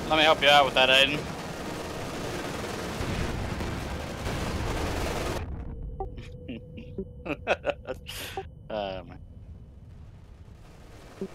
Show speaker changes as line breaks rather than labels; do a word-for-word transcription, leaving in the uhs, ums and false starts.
Let me help you out with that, Aiden.